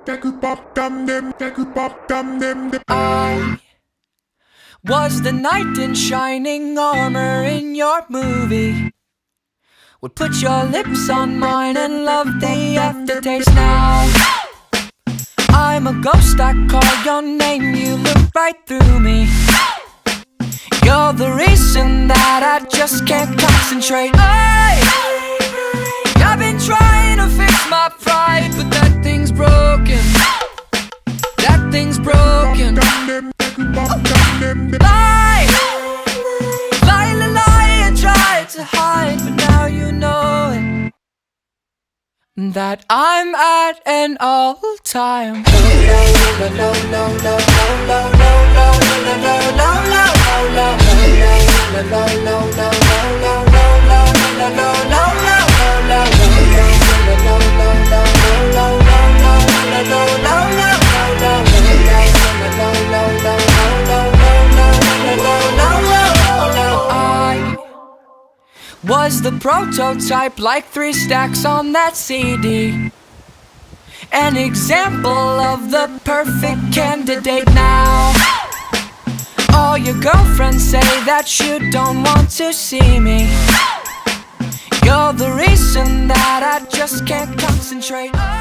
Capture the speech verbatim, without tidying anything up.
I was the knight in shining armor in your movie. Would put your lips on mine and love the aftertaste. Now I'm a ghost, I call your name, you look right through me. You're the reason that I just can't concentrate. I, I've been trying to fix my pride, but that thing's broken. That thing's broken. Lie, lie, lie, lie, I tried to hide, but now you know it, that I'm at an all-time. Was the prototype, like three stacks on that C D. An example of the perfect candidate. Now all your girlfriends say that you don't want to see me. You're the reason that I just can't concentrate.